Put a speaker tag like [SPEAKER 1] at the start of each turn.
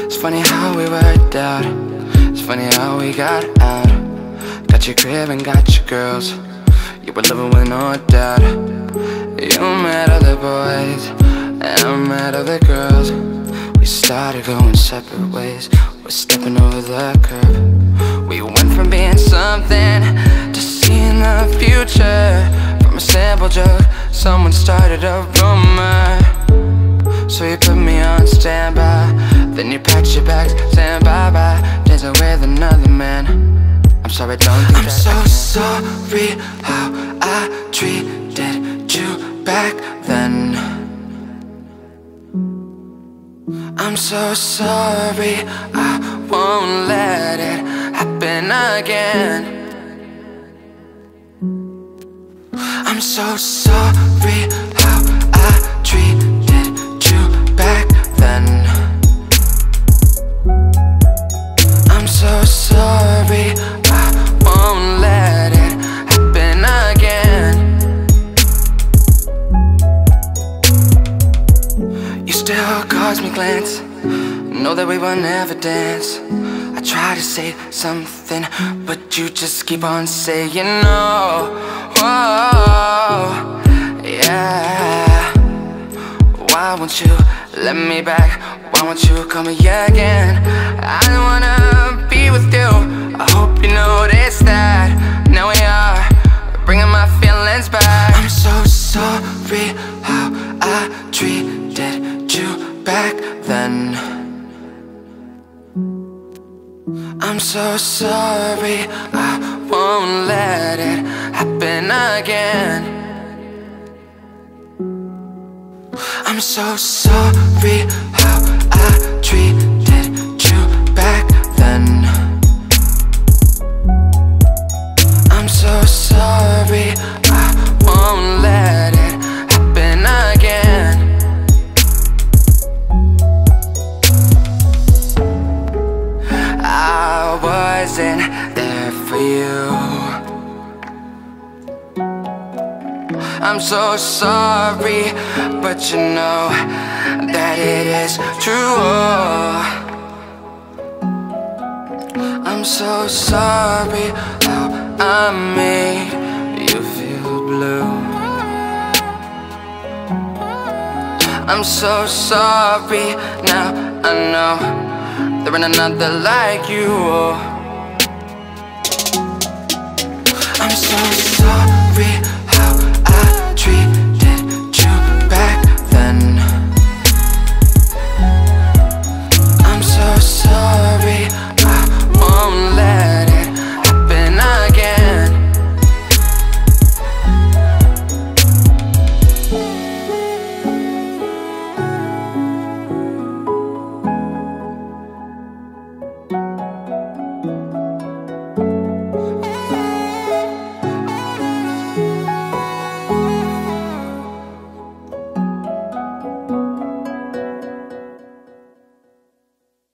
[SPEAKER 1] It's funny how we worked out. It's funny how we got out. Got your crib and got your girls. You were living with no doubt. You met other boys and I met other girls. We started going separate ways. We're stepping over the curb. We went from being something to seeing the future. From a simple joke, someone started a rumor. So you put me on standby. Then you packed your bags, saying bye-bye, dancing with another man. I'm sorry, don't do that. I'm so sorry how I treated you back then. I'm so sorry, I won't let it happen again. I'm so sorry how I treated you back then. I'm so sorry, I won't let it happen again. You still cause me glance, know that we will never dance. I try to say something, but you just keep on saying no. Whoa, yeah. Why won't you let me back? Why won't you come here again? I don't wanna be with you. I hope you notice that. Now we are bringing my feelings back. I'm so sorry how I treated you back then. I'm so sorry, I won't let it happen again. I'm so sorry how I treated you back then. I'm so sorry, I won't let it happen again. I wasn't there for you. I'm so sorry, but you know that it is true. I'm so sorry how I made you feel blue. I'm so sorry, now I know there ain't another like you. I'm so sorry.